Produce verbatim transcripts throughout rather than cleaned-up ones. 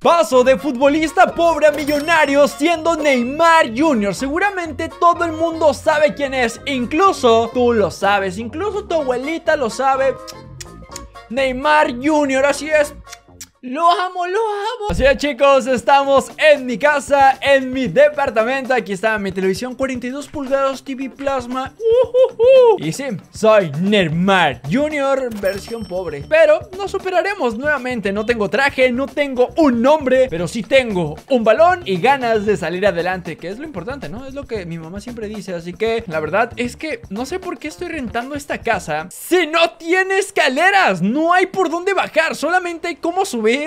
Paso de futbolista pobre a millonario siendo Neymar junior Seguramente todo el mundo sabe quién es. Incluso tú lo sabes. Incluso tu abuelita lo sabe. Neymar junior, así es. Lo amo, lo amo. Así es, chicos, estamos en mi casa, en mi departamento. Aquí está mi televisión cuarenta y dos pulgadas T V Plasma. uh, uh, uh. Y sí, soy Neymar junior versión pobre, pero nos superaremos nuevamente. No tengo traje, no tengo un nombre, pero sí tengo un balón y ganas de salir adelante, que es lo importante, ¿no? Es lo que mi mamá siempre dice. Así que la verdad es que no sé por qué estoy rentando esta casa si no tiene escaleras. No hay por dónde bajar, solamente hay cómo subir.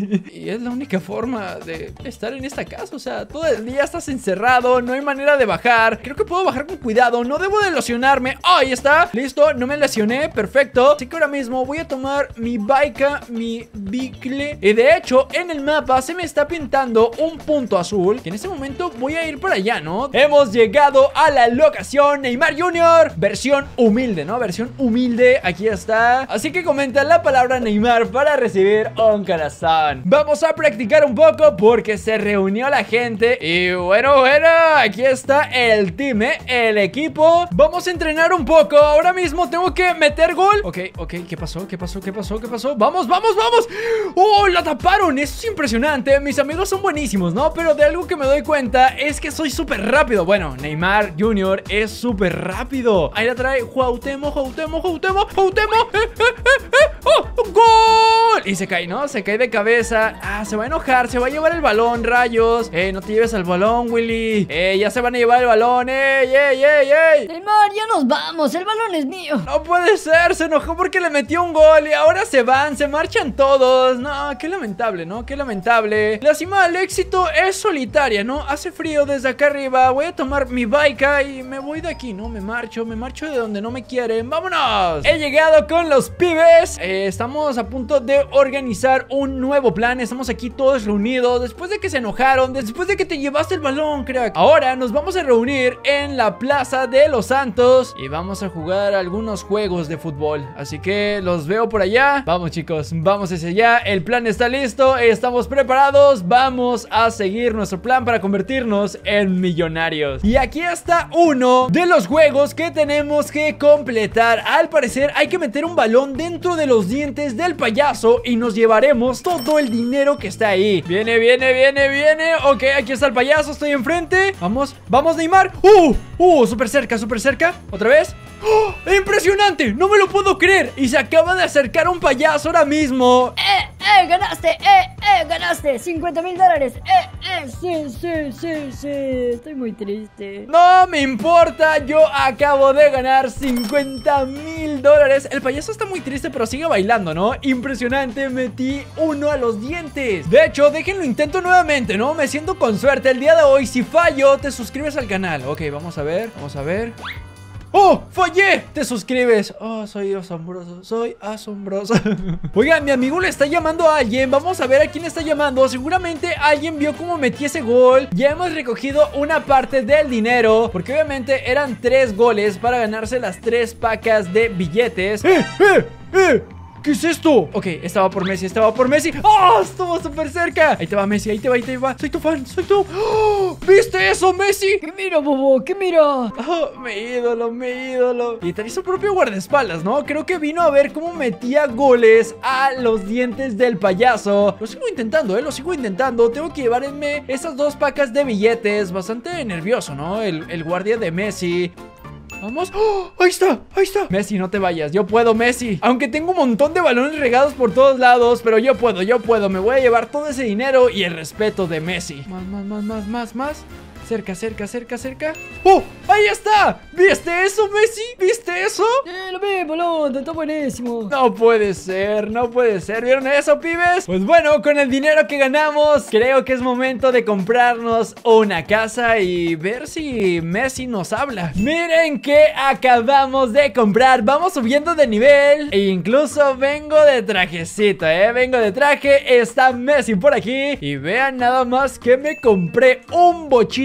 Y es la única forma de estar en esta casa. O sea, todo el día estás encerrado, no hay manera de bajar. Creo que puedo bajar con cuidado, no debo de lesionarme. ¡Oh, ahí está! Listo, no me lesioné, perfecto. Así que ahora mismo voy a tomar mi bike, mi bicle. Y de hecho, en el mapa se me está pintando un punto azul, que en este momento voy a ir para allá, ¿no? Hemos llegado a la locación Neymar junior versión humilde, ¿no? Versión humilde, aquí está. Así que comenta la palabra Neymar para recibir un corazón. Vamos a practicar un poco porque se reunió la gente. Y bueno, bueno, aquí está el team, ¿eh? El equipo. Vamos a entrenar un poco. Ahora mismo tengo que meter gol. Ok, ok, ¿qué pasó? ¿Qué pasó? ¿Qué pasó? ¿Qué pasó? ¡Vamos, vamos, vamos! ¡Oh, la taparon! Eso es impresionante. Mis amigos son buenísimos, ¿no? Pero de algo que me doy cuenta es que soy súper rápido. Bueno, Neymar junior es súper rápido. Ahí la trae Cuauhtémoc, Cuauhtémoc, Cuauhtémoc, Cuauhtémoc. ¡Eh, eh, eh, eh! ¡Oh! ¡Gol! Y se cae, ¿no? Se cae de cabeza. Ah, se va a enojar, se va a llevar el balón, rayos. Eh, no te lleves al balón, Willy. Eh, ya se van a llevar el balón. Ey, ey, ey, ey. Neymar, ya nos vamos, el balón es mío. No puede ser, se enojó porque le metió un gol y ahora se van, se marchan todos. No, qué lamentable, ¿no? Qué lamentable. La cima del éxito es solitaria, ¿no? Hace frío desde acá arriba. Voy a tomar mi bike y me voy de aquí, ¿no? Me marcho, me marcho de donde no me quieren. ¡Vámonos! He llegado con los pibes. Eh, estamos a punto de organizar un nuevo plan. Estamos aquí todos reunidos después de que se enojaron, después de que te llevaste el balón, crack. Ahora nos vamos a reunir en la Plaza de los Santos y vamos a jugar algunos juegos de fútbol. Así que los veo por allá. Vamos, chicos, vamos hacia allá. El plan está listo, estamos preparados. Vamos a seguir nuestro plan para convertirnos en millonarios. Y aquí está uno de los juegos que tenemos que completar. Al parecer hay que meter un balón dentro de los dientes del payaso y nos llevaremos todo el dinero que está ahí. Viene, viene, viene, viene. Ok, aquí está el payaso, estoy enfrente. Vamos, vamos, Neymar. Uh, uh, súper cerca, súper cerca. Otra vez. ¡Oh! ¡Impresionante! ¡No me lo puedo creer! Y se acaba de acercar un payaso ahora mismo. ¡Eh, eh! ¡Ganaste! ¡Eh, eh! ¡Ganaste! ¡cincuenta mil dólares! ¡Eh, eh! Sí, sí, sí, sí. Estoy muy triste. No me importa, yo acabo de ganar cincuenta mil dólares. El payaso está muy triste, pero sigue bailando, ¿no? Impresionante, metí uno a los dientes. De hecho, déjenlo intento nuevamente, ¿no? Me siento con suerte el día de hoy. Si fallo, te suscribes al canal. Ok, vamos a ver, vamos a ver. ¡Oh! ¡Fallé! Te suscribes. Oh, soy asombroso, soy asombroso. Oigan, mi amigo le está llamando a alguien. Vamos a ver a quién le está llamando. Seguramente alguien vio cómo metí ese gol. Ya hemos recogido una parte del dinero, porque obviamente eran tres goles para ganarse las tres pacas de billetes. ¡Eh! ¡Eh! ¡Eh! ¿Qué es esto? Ok, estaba por Messi, estaba por Messi. ¡Oh! Estuvo súper cerca. Ahí te va Messi, ahí te va, ahí te va. Soy tu fan, soy tu... ¡Oh! ¿Viste eso, Messi? ¿Qué mira, bobo? ¿Qué mira? Oh, mi ídolo, mi ídolo. Y tenía su propio guardaespaldas, ¿no? Creo que vino a ver cómo metía goles a los dientes del payaso. Lo sigo intentando, ¿eh? Lo sigo intentando. Tengo que llevarme esas dos pacas de billetes. Bastante nervioso, ¿no? El, el guardia de Messi. Vamos. ¡Oh! Ahí está, ahí está. Messi, no te vayas, yo puedo, Messi. Aunque tengo un montón de balones regados por todos lados, pero yo puedo, yo puedo. Me voy a llevar todo ese dinero y el respeto de Messi. Más, más, más, más, más, más. Cerca, cerca, cerca, cerca. ¡Oh! ¡Ahí está! ¿Viste eso, Messi? ¿Viste eso? Eh, lo vi, boludo, está buenísimo. No puede ser, no puede ser. ¿Vieron eso, pibes? Pues bueno, con el dinero que ganamos, creo que es momento de comprarnos una casa y ver si Messi nos habla. Miren que acabamos de comprar. Vamos subiendo de nivel e incluso vengo de trajecito, ¿eh? Vengo de traje. Está Messi por aquí. Y vean nada más que me compré un bochito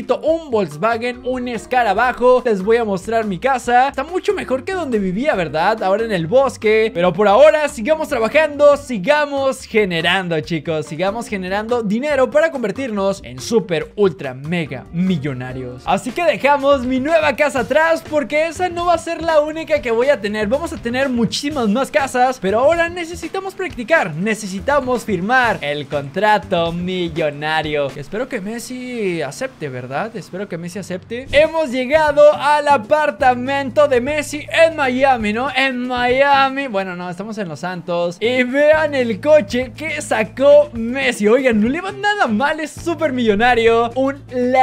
necesito un Volkswagen, un escarabajo. Les voy a mostrar mi casa. Está mucho mejor que donde vivía, ¿verdad? Ahora en el bosque. Pero por ahora sigamos trabajando, sigamos generando, chicos. Sigamos generando dinero para convertirnos en super, ultra, mega millonarios. Así que dejamos mi nueva casa atrás, porque esa no va a ser la única que voy a tener. Vamos a tener muchísimas más casas, pero ahora necesitamos practicar. Necesitamos firmar el contrato millonario. Espero que Messi acepte, ¿verdad? Espero que Messi acepte. Hemos llegado al apartamento de Messi en Miami, ¿no? En Miami. Bueno, no, estamos en Los Santos. Y vean el coche que sacó Messi. Oigan, no le va nada mal, es súper millonario. Un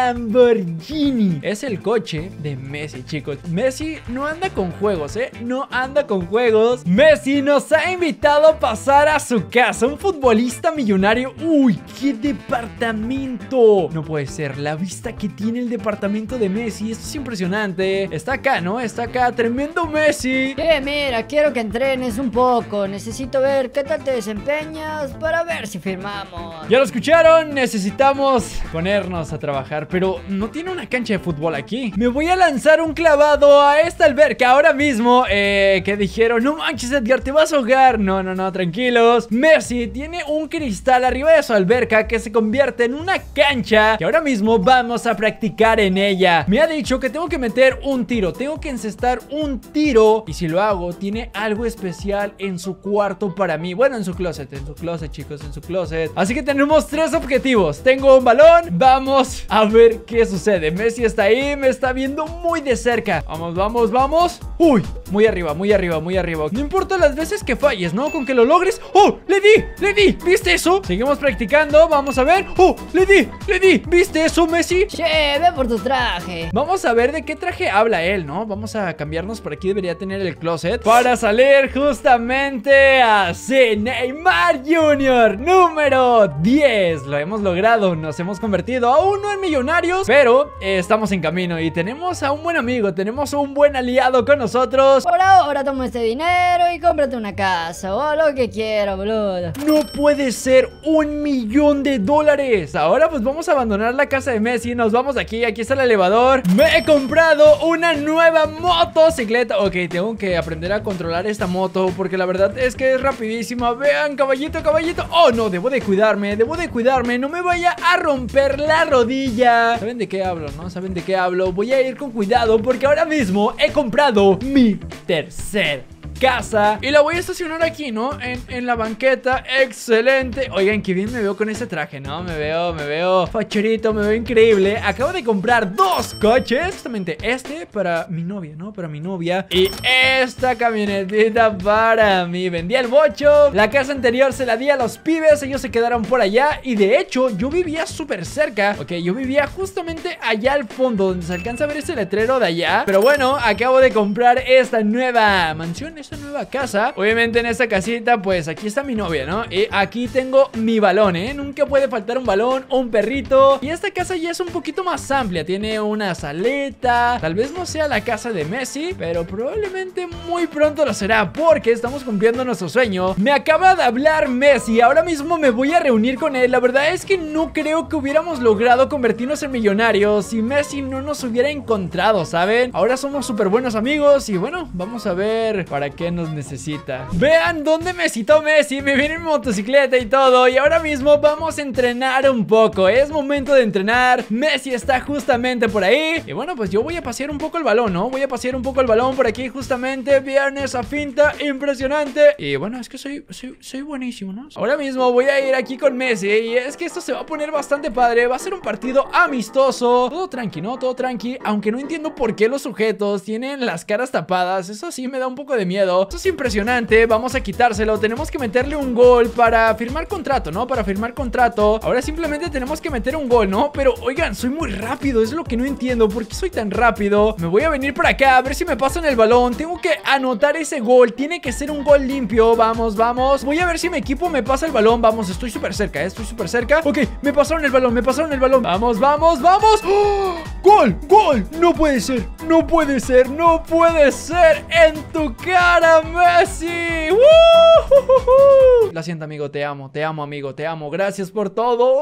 Lamborghini. Es el coche de Messi, chicos. Messi no anda con juegos, ¿eh? No anda con juegos. Messi nos ha invitado a pasar a su casa. Un futbolista millonario. Uy, qué departamento. No puede ser, la vista que tiene el departamento de Messi. Esto es impresionante. Está acá, ¿no? Está acá, tremendo Messi. Eh, mira, quiero que entrenes un poco. Necesito ver qué tal te desempeñas para ver si firmamos. Ya lo escucharon, necesitamos ponernos a trabajar. Pero no tiene una cancha de fútbol aquí. Me voy a lanzar un clavado a esta alberca ahora mismo. Eh, que dijeron, no manches, Edgar, te vas a ahogar. No, no, no, tranquilos. Messi tiene un cristal arriba de su alberca que se convierte en una cancha, que ahora mismo vamos a practicar en ella. Me ha dicho que tengo que meter un tiro, tengo que encestar un tiro, y si lo hago, tiene algo especial en su cuarto para mí. Bueno, en su closet, en su closet, chicos, en su closet. Así que tenemos tres objetivos. Tengo un balón, vamos a ver qué sucede. Messi está ahí, me está viendo muy de cerca. Vamos, vamos, vamos. Uy, muy arriba, muy arriba, muy arriba. No importa las veces que falles, ¿no? Con que lo logres. ¡Oh! ¡Le di! ¡Le di! ¿Viste eso? Seguimos practicando, vamos a ver. ¡Oh! ¡Le di! ¡Le di! ¿Viste eso, Messi? Che, ve por tu traje. Vamos a ver de qué traje habla él, ¿no? Vamos a cambiarnos por aquí, debería tener el closet para salir justamente así. Neymar junior número diez. Lo hemos logrado, nos hemos convertido aún no en millonarios, pero eh, estamos en camino y tenemos a un buen amigo, tenemos a un buen aliado con nosotros. Por ahora toma este dinero y cómprate una casa o lo que quiera, boludo. No puede ser, un millón de dólares. Ahora pues vamos a abandonar la casa de Messi. Nos vamos de aquí, aquí está el elevador. Me he comprado una nueva motocicleta. Ok, tengo que aprender a controlar esta moto, porque la verdad es que es rapidísima. Vean, caballito, caballito. Oh no, debo de cuidarme, debo de cuidarme. No me vaya a romper la rodilla. ¿Saben de qué hablo, no? ¿Saben de qué hablo? Voy a ir con cuidado, porque ahora mismo he comprado mi tercer casa y la voy a estacionar aquí, ¿no? En, en la banqueta. Excelente. Oigan, qué bien me veo con ese traje, ¿no? Me veo, me veo facherito, me veo increíble. Acabo de comprar dos coches, justamente este para mi novia, ¿no? Para mi novia, y esta camionetita para mí. Vendí el bocho. La casa anterior se la di a los pibes, ellos se quedaron por allá. Y de hecho, yo vivía súper cerca. Ok, yo vivía justamente allá al fondo, donde se alcanza a ver ese letrero de allá. Pero bueno, acabo de comprar esta nueva mansión, esta nueva casa. Obviamente en esta casita, pues aquí está mi novia, ¿no? Y aquí tengo mi balón, ¿eh? Nunca puede faltar un balón o un perrito. Y esta casa ya es un poquito más amplia. Tiene una saleta. Tal vez no sea la casa de Messi, pero probablemente muy pronto lo será, porque estamos cumpliendo nuestro sueño. Me acaba de hablar Messi. Ahora mismo me voy a reunir con él. La verdad es que no creo que hubiéramos logrado convertirnos en millonarios si Messi no nos hubiera encontrado, ¿saben? Ahora somos súper buenos amigos. Y bueno, vamos a ver para qué nos necesita. Vean dónde me citó Messi. Me viene en motocicleta y todo. Y ahora mismo vamos a entrenar un poco. Es momento de entrenar. Messi está justamente por ahí. Y bueno, pues yo voy a pasear un poco el balón, ¿no? Voy a pasear un poco el balón por aquí justamente. Vean esa finta impresionante. Y bueno, es que soy, soy, soy buenísimo, ¿no? Ahora mismo voy a ir aquí con Messi. Y es que esto se va a poner bastante padre. Va a ser un partido amistoso. Todo tranqui, ¿no? Todo tranqui. Aunque no entiendo por qué los sujetos tienen las caras tapadas. Eso sí me da un poco de miedo. Esto es impresionante, vamos a quitárselo. Tenemos que meterle un gol para firmar contrato, ¿no? Para firmar contrato. Ahora simplemente tenemos que meter un gol, ¿no? Pero oigan, soy muy rápido, es lo que no entiendo. ¿Por qué soy tan rápido? Me voy a venir para acá a ver si me pasan el balón. Tengo que anotar ese gol, tiene que ser un gol limpio. Vamos, vamos. Voy a ver si mi equipo me pasa el balón. Vamos, estoy súper cerca, ¿eh? Estoy súper cerca. Ok, me pasaron el balón, me pasaron el balón. Vamos, vamos, vamos. ¡Oh! ¡Gol! ¡Gol! No puede ser, no puede ser, no puede ser. En tu cara, Messi. ¡Uh! Lo siento, amigo, te amo, te amo, amigo, te amo. Gracias por todo.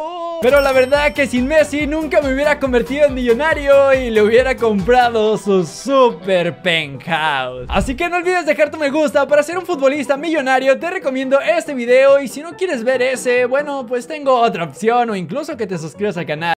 Pero la verdad que sin Messi nunca me hubiera convertido en millonario y le hubiera comprado su super penthouse. Así que no olvides dejar tu me gusta para ser un futbolista millonario. Te recomiendo este video y si no quieres ver ese, bueno, pues tengo otra opción o incluso que te suscribas al canal.